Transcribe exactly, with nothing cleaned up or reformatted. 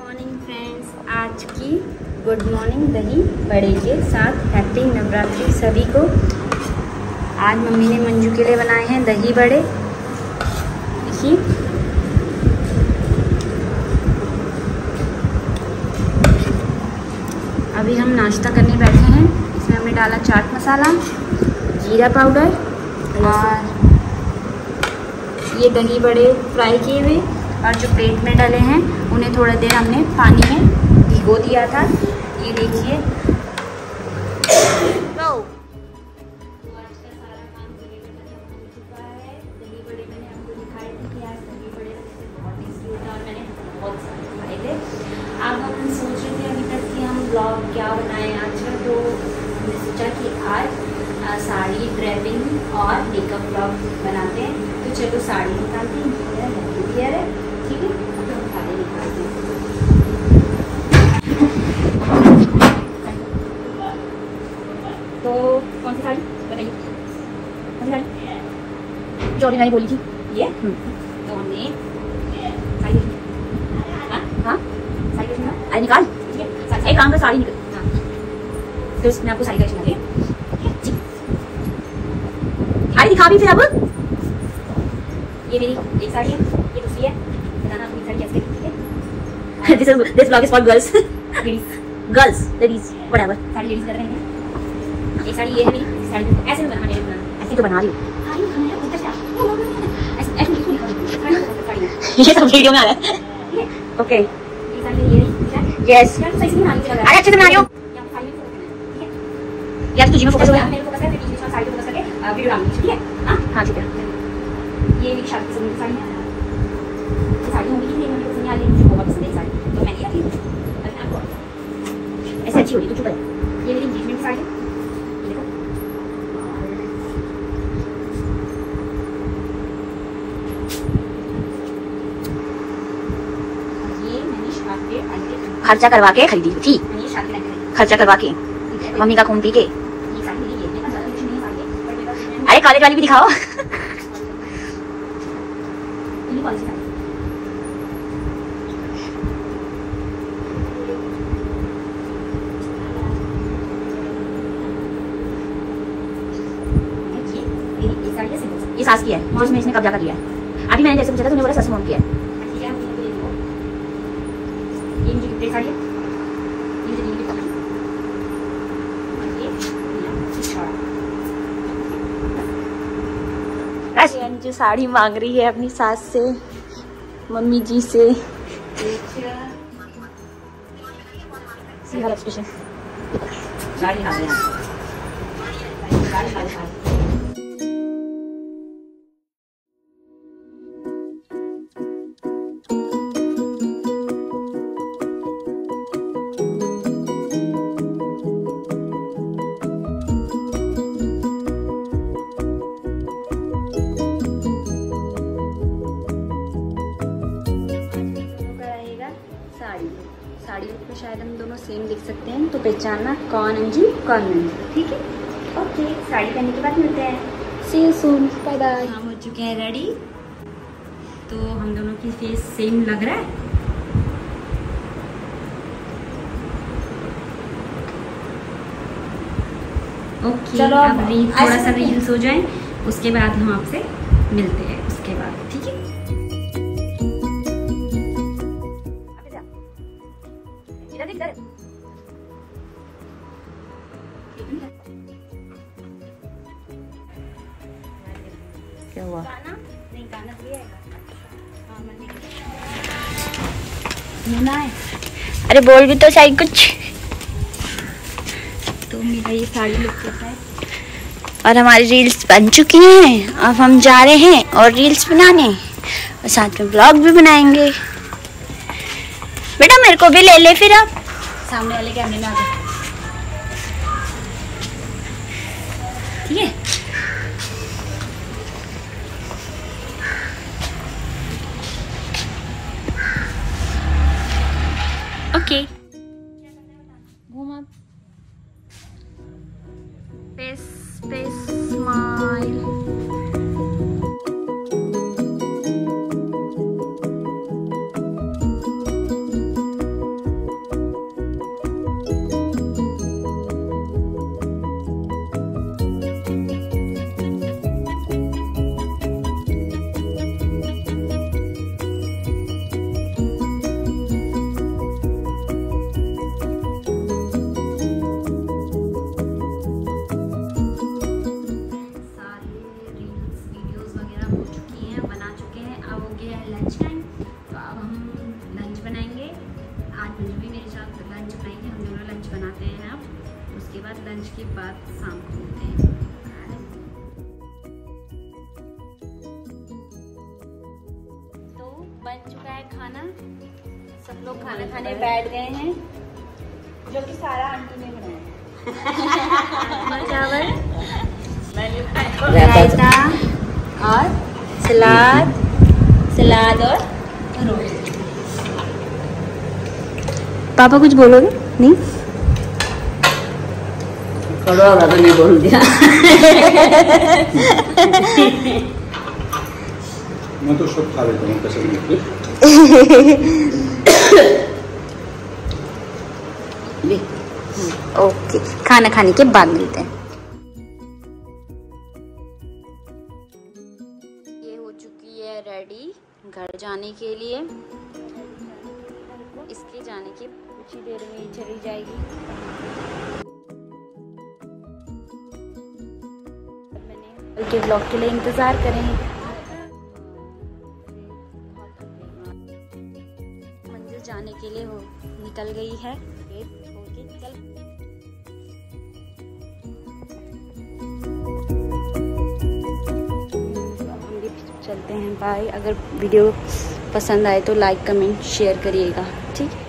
Morning friends, आज की good morning दही बड़े के साथ हैप्पी नवरात्रि सभी को। आज मम्मी ने मंजू के लिए बनाए हैं दही बड़े। देखिए, अभी हम नाश्ता करने बैठे हैं। इसमें हमने डाला चाट मसाला, जीरा पाउडर और ये दही बड़े फ्राई किए हुए, और जो प्लेट में डाले हैं उन्हें थोड़ा देर हमने पानी में भिगो दिया था। ये देखिए, तो आज का सारा काम हो चुका है। दही बड़े मैंने आपको दिखाए थे कि आज दही बड़े बहुत टेस्टी होता है और मैंने बहुत सारे खाए थे। अब हम सोच रहे थे अभी तक कि हम ब्लॉग क्या बनाएं आज का, तो हमने सोचा कि आज साड़ी ड्रेपिंग और मेकअप ब्लॉग बनाते हैं। तो चलो साड़ी निकालते हैं, है ठीक है, तो हम साड़ी निकालते हैं। तो कौन सी साड़ी बताइए, कौन सी साड़ी जो मैंने बोली थी ये? तो हमने साड़ी, हाँ हाँ साड़ी का अरे निकाल, एक काम कर साड़ी निकल, हाँ तो मैं आपको साड़ी का दिखा रही साड़ी दिखा भी। फिर अब ये मेरी एक साड़ी है, ये दूसरी है, बताना आपको साड़ी कैसे दिखती है। This is this blog is for girls, girls ladies whatever, sari ladies कर रहे हैं। एक साड़ी ये है मेरी साड़ी, ऐसे में बनाना, बनाना ऐसे तो बना रही हूँ। ये सब वीडियो में आ रहा है। ओके, ये साड़ी ये है, यस यार सही से बना रही हूं, अरे अच्छे से बना रही हूं यार, तुझे में फोकस हो गया, मेरे फोकस है, बीच बीच में साड़ी फोकस करके वीडियो डालनी ठीक है। हां हां ठीक है। ये मेरी शादी से साड़ी है, ये साड़ी होगी नहीं, मेरे को पसंद आ रही है, मुझे बहुत पसंद है साड़ी, तो मैंने लिया थी। अरे आपको ऐसे अच्छी हो रही तो चुप रह। ये मेरी एंगेजमेंट साड़ी है, ये देखो, ये मैंने शादी के खर्चा करवा के खरीदी थी, ये शादी के खर्चा करवा के मम्मी का खून पी के। ये साड़ी मेरी ये मेरे पास कुछ नहीं है साड़ी, अरे कॉलेज वाली भी दिखाओ। ये सास की है, जिसमें इसने कब्जा कर लिया है। अभी मैंने जैसे पूछा था तूने बोला सस मोम की है। ठीक है, ये मुझे कितनी साड़ी है, ये मुझे दी है, ये जो साड़ी मांग रही है अपनी सास से, मम्मी जी से। एक्सप्रेशन साड़ी खा रहे हैं, साड़ी खा रहे हैं। साड़ियों पे शायद हम दोनों सेम लिख सकते हैं, तो पहचानना कौन अंजू कौन मंजू, ठीक है। ओके, साड़ी पहनने के बाद मिलते हैं, see you soon, bye bye. हम हो चुके हैं रेडी, तो हम दोनों की फेस सेम लग रहा है। ओके, चलो अब रील थोड़ा सा रील्स हो जाए, उसके बाद हम आपसे मिलते हैं उसके बाद, ठीक है। क्या हुआ? गाना नहीं, गाना ये है, हाँ है। अरे बोल भी तो सही कुछ। तो मेरा ये साड़ी लुक कैसा है, और हमारी रील्स बन चुकी हैं। अब हम जा रहे हैं और रील्स बनाने, और साथ में ब्लॉग भी बनाएंगे। बेटा मेरे को भी ले ले, फिर आप सामने वाले कैमरे में आ जाओ, ठीक है। ओके, घूम आप, फेस फेस स्माइल। उसके बाद शाम को मिलते हैं। तो बन चुका है खाना, सब लोग खाना खाने बैठ गए हैं, जो कि सारा आंटी ने बनाया। चावल, रायता और सलाद, सलाद और रोटी। पापा कुछ बोलोगे? नहीं, कड़वा वाला तो नहीं बोल दिया। मैं तो सब खा लेता हूँ कैसे भी। ओके, खाना खाने के बाद मिलते हैं। ये हो चुकी है रेडी घर जाने के लिए। इसके जाने के कुछ ही देर में ही चली जाएगी। मैंने कल के ब्लॉग के लिए इंतजार करें। मंदिर जाने के लिए हो निकल गई है, छोड़ के निकल। चलते हैं, बाय। अगर वीडियो पसंद आए तो लाइक कमेंट शेयर करिएगा, ठीक है।